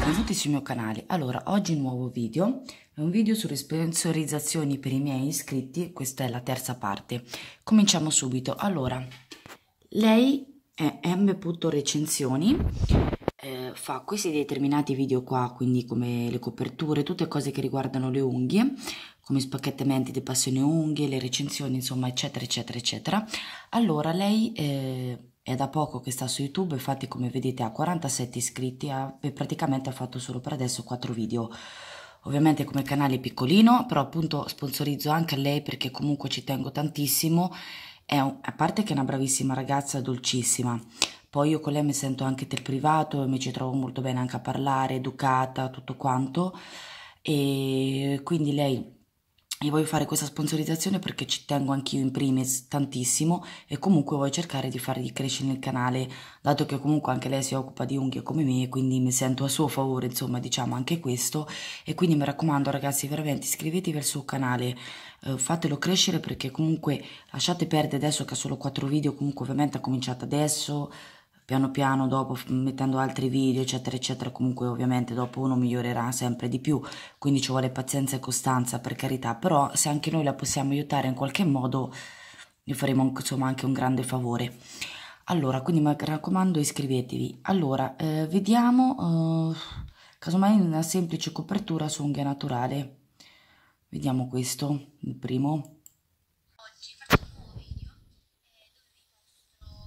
benvenuti sul mio canale. Allora, oggi un nuovo video, è un video sulle sponsorizzazioni per i miei iscritti, questa è la terza parte. Cominciamo subito. Allora, lei è m.recensioni, fa questi determinati video qua, quindi come le coperture, tutte cose che riguardano le unghie, come spacchettamenti di passione unghie, le recensioni, insomma, eccetera, eccetera, eccetera. Allora, lei è da poco che sta su YouTube, infatti come vedete ha 47 iscritti e praticamente ha fatto solo per adesso 4 video. Ovviamente come canale piccolino, però appunto sponsorizzo anche a lei perché comunque ci tengo tantissimo. A parte che è una bravissima ragazza, dolcissima. Poi io con lei mi sento anche del privato e mi ci trovo molto bene anche a parlare, educata, tutto quanto. E quindi lei, io voglio fare questa sponsorizzazione perché ci tengo anch'io in primis tantissimo e comunque voglio cercare di fargli crescere il canale, dato che comunque anche lei si occupa di unghie come me, quindi mi sento a suo favore, insomma, diciamo anche questo. E quindi mi raccomando ragazzi, veramente iscrivetevi al suo canale, fatelo crescere perché comunque lasciate perdere adesso che ha solo 4 video, comunque ovviamente ha cominciato adesso, piano piano dopo mettendo altri video eccetera eccetera, comunque ovviamente dopo uno migliorerà sempre di più, quindi ci vuole pazienza e costanza per carità, però se anche noi la possiamo aiutare in qualche modo gli faremo insomma anche un grande favore. Allora, quindi mi raccomando iscrivetevi. Allora, vediamo, casomai una semplice copertura su unghia naturale, vediamo questo, il primo. Oggi faccio un nuovo video dove vi mostro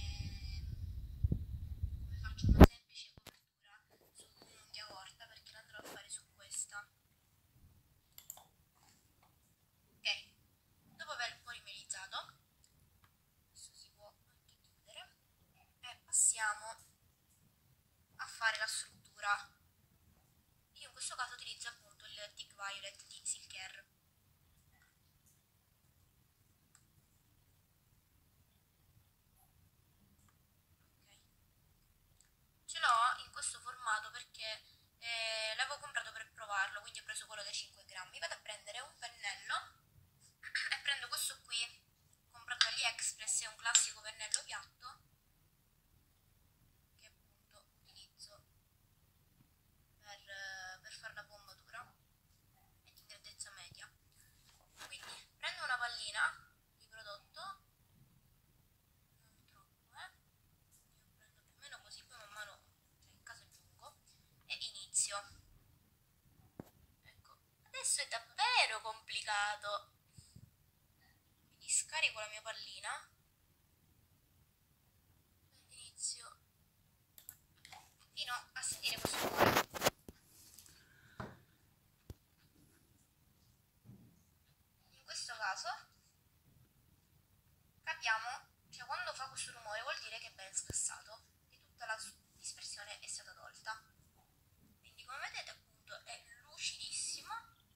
come faccio una semplice copertura su un'unghia corta perché l'andrò a fare su questa. Ok, dopo aver polimerizzato, adesso si può anche chiudere, e passiamo a fare la struttura. Io in questo caso utilizzo appunto il Thick Violet di Silk. Ce l'ho in questo formato perché l'avevo comprato per provarlo, quindi ho preso quello da 5 grammi. Vado a prendere un pennello e prendo questo qui, comprato all'Express, è un classico pennello piatto che appunto utilizzo per fare la bombatura, è di grandezza media. Quindi prendo una pallina di prodotto, non troppo, io prendo più o meno così, poi man mano in caso aggiungo e inizio. Ecco, adesso è davvero complicato, quindi scarico la mia pallina e inizio fino a sentire questo rumore. In questo caso capiamo che quando fa questo rumore vuol dire che è ben scassato e tutta la dispersione è stata tolta. Quindi come vedete appunto è lucidissimo.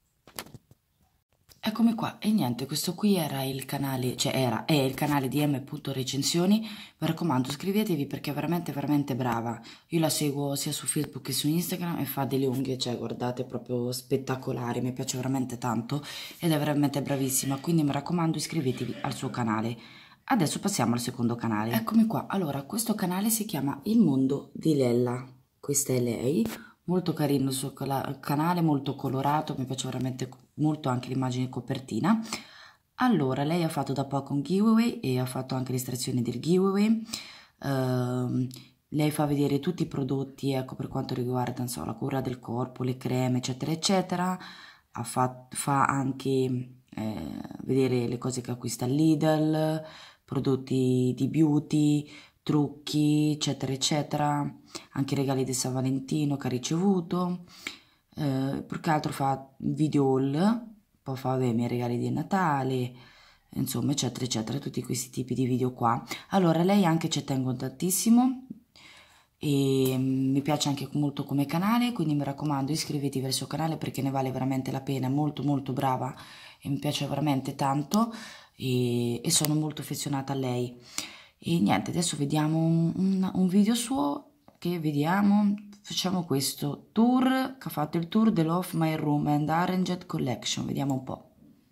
Eccomi qua, e niente, questo qui era il canale, è il canale di m.recensioni, mi raccomando iscrivetevi perché è veramente veramente brava, io la seguo sia su Facebook che su Instagram e fa delle unghie, cioè guardate, proprio spettacolari, mi piace veramente tanto ed è veramente bravissima, quindi mi raccomando iscrivetevi al suo canale. Adesso passiamo al secondo canale. Eccomi qua, allora questo canale si chiama Il Mondo di Lella, questa è lei. Molto carino il suo canale, molto colorato, mi piace veramente molto anche l'immagine di copertina. Allora, lei ha fatto da poco un giveaway e ha fatto anche l'estrazione del giveaway. Lei fa vedere tutti i prodotti, ecco, per quanto riguarda, insomma, la cura del corpo, le creme, eccetera, eccetera. Fa anche vedere le cose che acquista al Lidl, prodotti di beauty, trucchi, eccetera, eccetera, anche i regali di San Valentino che ha ricevuto, più che altro fa video haul, poi fa i miei regali di Natale, insomma, eccetera, eccetera, tutti questi tipi di video qua. Allora, lei anche ci tengo tantissimo e mi piace anche molto come canale, quindi mi raccomando iscrivetevi al suo canale perché ne vale veramente la pena, è molto molto brava e mi piace veramente tanto e sono molto affezionata a lei. E niente, adesso vediamo un video suo che vediamo, facciamo questo tour, che ha fatto il tour dell'Off My Room and Arranged Collection, vediamo un po'.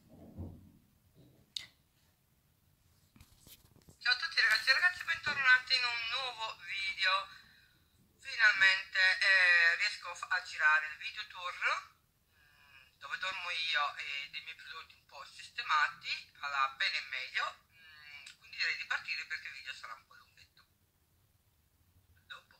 Ciao a tutti ragazzi e ragazze, bentornati in un nuovo video. Finalmente riesco a a girare il video tour dove dormo io e dei miei prodotti un po' sistemati alla bene e meglio, quindi direi di partire perché il video sarà un po' lunghetto. A dopo.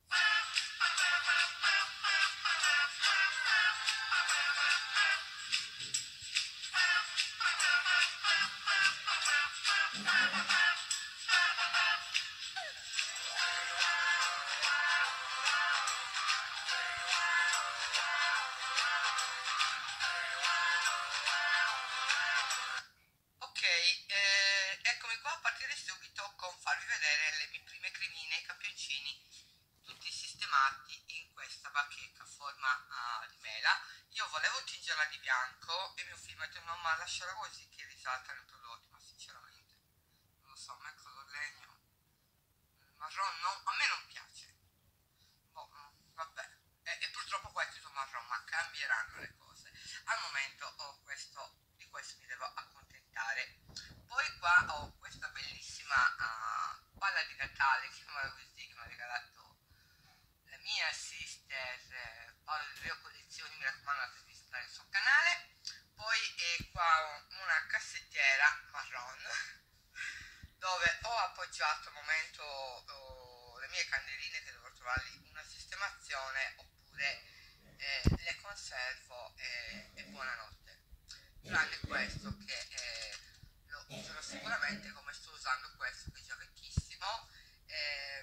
Ok, eccomi qua a partire subito con farvi vedere le mie prime cremine e campioncini, tutti sistemati in questa bacheca a forma di mela. Io volevo tingerla di bianco e mio figlio mi ha detto no, ma lasciala così che risaltano i prodotti, ma sinceramente non lo so, a me il color legno, il marron no, a me non piace. Boh, vabbè, e purtroppo qua è tutto marron, ma cambieranno le cose. Al momento ho questo, di questo mi devo accontentare. Poi qua ho questa bellissima palla di Natale, chiamala così, che mi ha regalato la mia sister Paolo di Rio Collezioni, mi raccomando andate a visitare il suo canale. Poi qua ho una cassettiera marron dove ho appoggiato al momento le mie candeline, che dovrò trovargli una sistemazione, oppure le conservo e buonanotte. Tranne questo che lo userò sicuramente, come sto usando questo che è già vecchissimo, e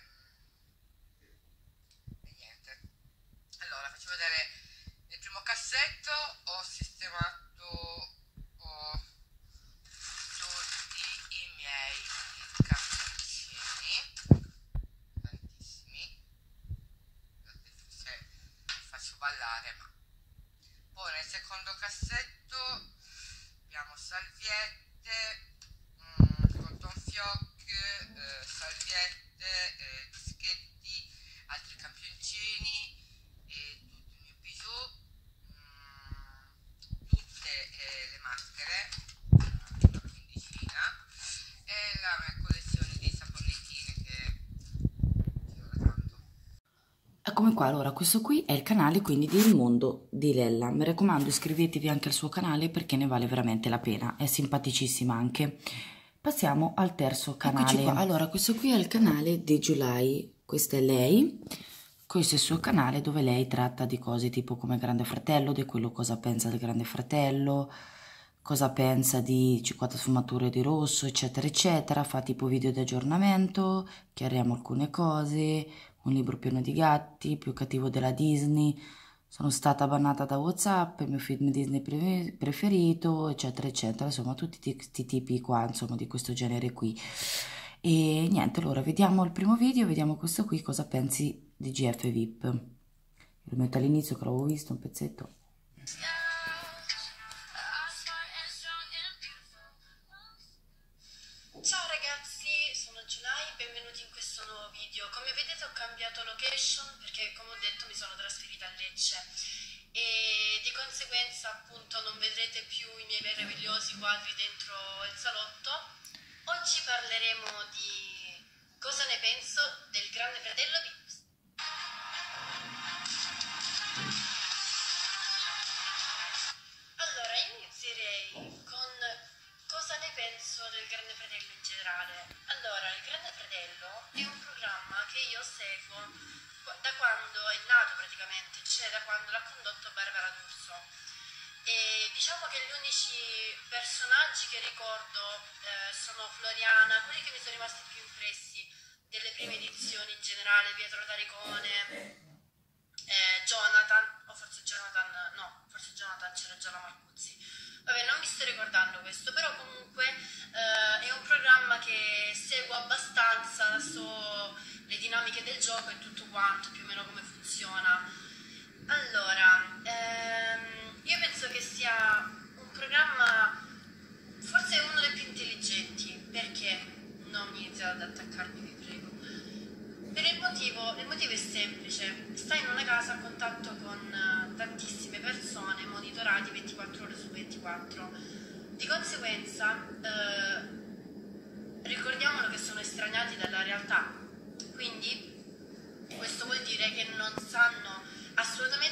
niente. Allora faccio vedere il primo cassetto. Ho sistemato tutti i miei campioncini, tantissimi, se faccio ballare, ma poi nel secondo cassetto abbiamo salviette, cotton fioc, salviette, dischetti, altri campioncini e tutto il mio bijou, tutte le maschere, una quindicina, e la mia collezione di saponettine che io la tanto. Eccomi qua, allora questo qui è il canale quindi di Il Mondo di Lella. Mi raccomando, iscrivetevi anche al suo canale perché ne vale veramente la pena, è simpaticissima anche. Passiamo al terzo canale. Eccoci qua, allora questo qui è il canale di Giulai, questa è lei, questo è il suo canale dove lei tratta di cose tipo come Grande Fratello, di quello cosa pensa del Grande Fratello, cosa pensa di 50 sfumature di rosso, eccetera eccetera, fa tipo video di aggiornamento, chiariamo alcune cose, un libro pieno di gatti, più cattivo della Disney, sono stata bannata da WhatsApp, il mio film Disney preferito, eccetera, eccetera, insomma, tutti questi tipi qua, insomma, di questo genere qui. E niente, allora, vediamo il primo video, vediamo questo qui, cosa pensi di GF VIP. Lo metto all'inizio che l'avevo visto, un pezzetto. Ciao ragazzi, sono Giulai, benvenuti in questo nuovo video. Come vedete ho cambiato location perché, come ho detto, mi sono trasferita a Lecce e di conseguenza appunto non vedrete più i miei meravigliosi quadri dentro il salotto. Oggi parleremo di cosa ne penso del Grande Fratello VIP. Allora, inizierei con cosa ne penso del Grande Fratello in generale. Allora, il Grande Fratello è un programma che io seguo da quando è nato praticamente, cioè da quando l'ha condotto Barbara D'Urso. E diciamo che gli unici personaggi che ricordo sono Floriana, quelli che mi sono rimasti più impressi delle prime edizioni in generale, Pietro Taricone, Jonathan, o forse Jonathan, no, forse Jonathan c'era già la Marcuzzi. Vabbè, non mi sto ricordando questo, però comunque è un programma che seguo abbastanza, so le dinamiche del gioco e tutto quanto, più o meno come funziona. Allora, io penso che sia un programma, forse uno dei più intelligenti, perché non iniziate ad attaccarmi, vi prego. Per il motivo è semplice, stai in una casa a contatto con tantissime persone, monitorati 24 ore su 24. Di conseguenza, ricordiamolo che sono estraniati dalla realtà, quindi questo vuol dire che non sanno assolutamente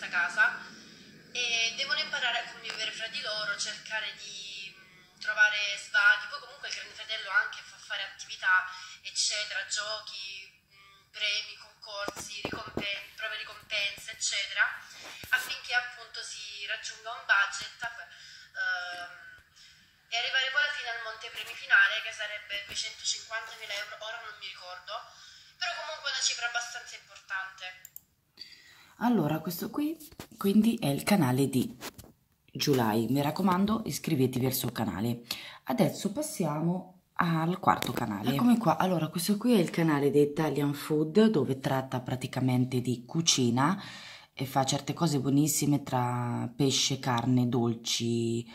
questa casa e devono imparare a convivere fra di loro, cercare di trovare svaghi. Poi comunque il Grande Fratello anche fa fare attività, eccetera, giochi, premi, concorsi, prove ricompense, eccetera, affinché appunto si raggiunga un budget e arrivare poi alla fine al montepremi finale, che sarebbe 250.000 euro, ora non mi ricordo, però comunque una cifra abbastanza importante. Allora, questo qui quindi è il canale di Giulai, mi raccomando iscrivetevi al suo canale. Adesso passiamo al quarto canale. Eccomi qua. Allora, questo qui è il canale di Italian Food, dove tratta praticamente di cucina e fa certe cose buonissime tra pesce, carne, dolci,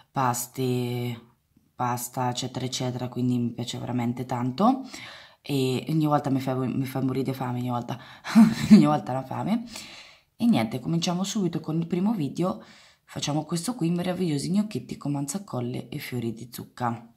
pasta, eccetera, eccetera, quindi mi piace veramente tanto e ogni volta mi fa morire di fame, ogni volta la fame. E niente, cominciamo subito con il primo video. Facciamo questo qui, meravigliosi gnocchetti con manzacolle e fiori di zucca.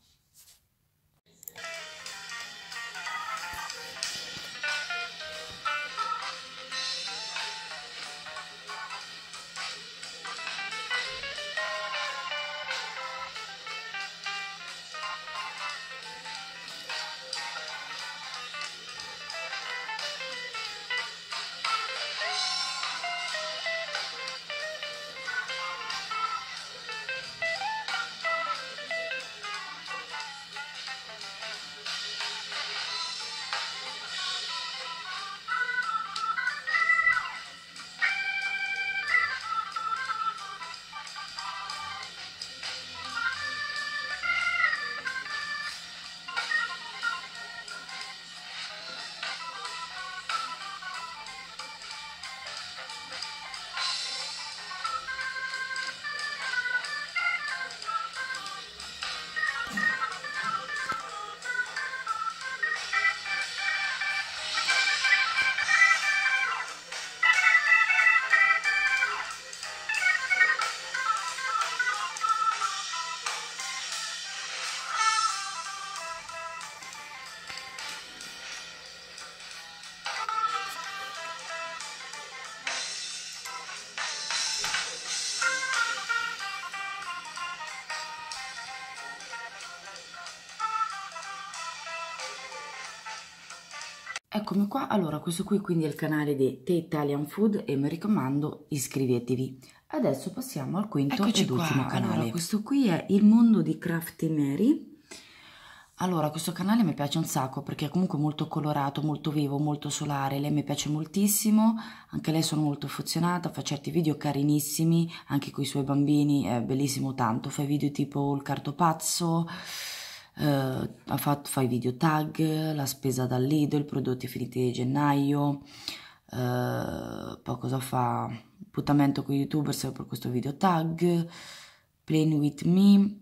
Eccomi qua. Allora, questo qui quindi è il canale di The Italian Food e mi raccomando iscrivetevi. Adesso passiamo al quinto ed ultimo canale. Allora, questo qui è il mondo di Crafty Mary. Allora, questo canale mi piace un sacco perché è comunque molto colorato, molto vivo, molto solare. Lei mi piace moltissimo, anche lei sono molto affezionata, fa certi video carinissimi, anche con i suoi bambini, è bellissimo tanto. Fa video tipo il cartopazzo, fa i video tag, la spesa dal Lidl, prodotti finiti di gennaio, poi cosa fa? Appuntamento con i youtuber sempre per questo video tag, Playing with me,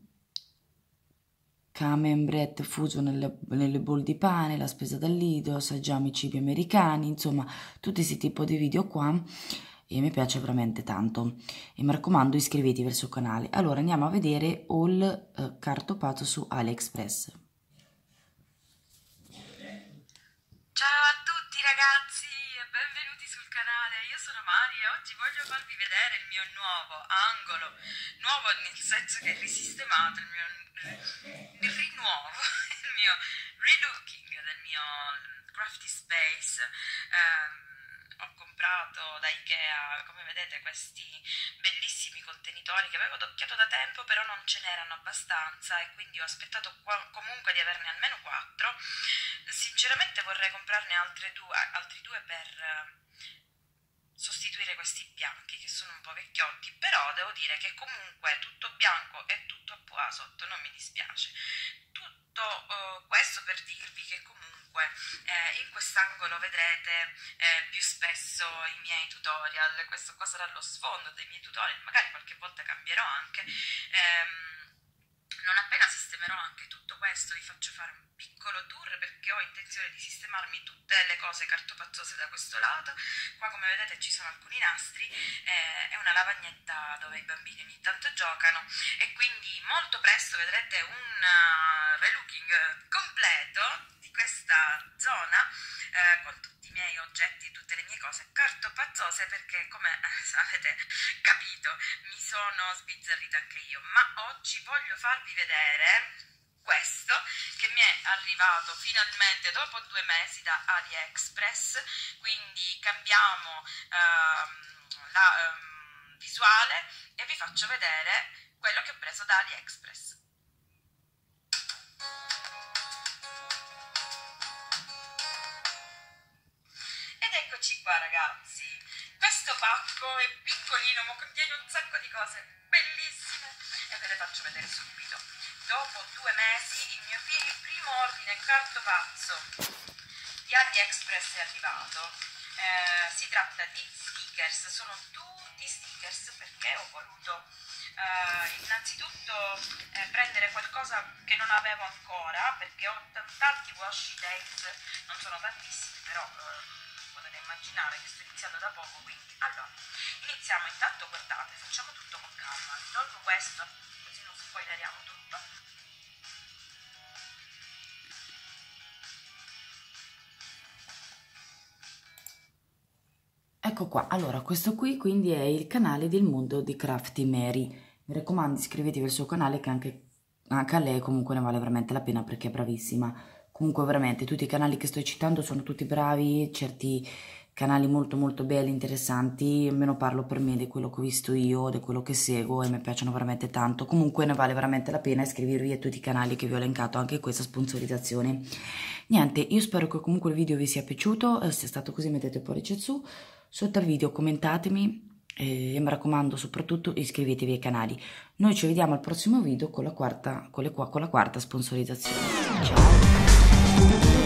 camembert fuso nelle bowl di pane, la spesa dal Lidl, assaggiamo i cibi americani, insomma tutti questi tipi di video qua e mi piace veramente tanto e mi raccomando iscrivetevi al suo canale. Allora andiamo a vedere haul cartopazzo su AliExpress. Ciao a tutti ragazzi e benvenuti sul canale, io sono Mari e oggi voglio farvi vedere il mio nuovo angolo, nuovo nel senso che è risistemato, il mio rinuovo, il mio relooking del mio crafty space. Ho comprato da Ikea, come vedete, questi bellissimi contenitori che avevo adocchiato da tempo, però non ce n'erano abbastanza e quindi ho aspettato comunque di averne almeno 4. Sinceramente vorrei comprarne altri due per sostituire questi bianchi che sono un po' vecchiotti, però devo dire che comunque tutto bianco e tutto a pois sotto non mi dispiace. Tutto questo per dirvi che comunque in quest'angolo vedrete più spesso i miei tutorial. Questo qua sarà lo sfondo dei miei tutorial, magari qualche volta cambierò anche. Non appena sistemerò anche tutto questo vi faccio fare un piccolo tour perché ho intenzione di sistemarmi tutte le cose cartopazzose da questo lato. Qua come vedete ci sono alcuni nastri, è una lavagnetta dove i bambini ogni tanto giocano e quindi molto presto vedrete un relooking completo di questa zona con tutti i miei oggetti, tutte le mie cose cartopazzose cose perché, come avete capito, mi sono sbizzarrita anche io, ma oggi voglio farvi vedere questo che mi è arrivato finalmente dopo 2 mesi da AliExpress, quindi cambiamo la visuale e vi faccio vedere quello che ho preso da AliExpress. Ed eccoci qua ragazzi, questo pacco è piccolino ma contiene un sacco di cose bellissime e ve le faccio vedere subito. Dopo 2 mesi il mio primo ordine cartopazzo di AliExpress è arrivato. Si tratta di stickers, sono tutti stickers perché ho voluto innanzitutto prendere qualcosa che non avevo ancora, perché ho tanti washi tape, non sono tantissimi, però potete immaginare che sto iniziando da poco, quindi allora iniziamo. Intanto guardate, facciamo tutto con calma, vi tolgo questo così non spoileriamo tutto. Ecco qua, allora questo qui quindi è il canale del mondo di Crafty Mary. Mi raccomando, iscrivetevi al suo canale che anche a lei comunque ne vale veramente la pena perché è bravissima. Comunque veramente tutti i canali che sto citando sono tutti bravi, certi canali molto molto belli, interessanti, almeno parlo per me di quello che ho visto io, di quello che seguo e mi piacciono veramente tanto. Comunque ne vale veramente la pena iscrivervi a tutti i canali che vi ho elencato, anche questa sponsorizzazione. Niente, io spero che comunque il video vi sia piaciuto, se è stato così mettete il pollice su, sotto al video commentatemi e mi raccomando soprattutto iscrivetevi ai canali. Noi ci vediamo al prossimo video con la quarta sponsorizzazione. Ciao!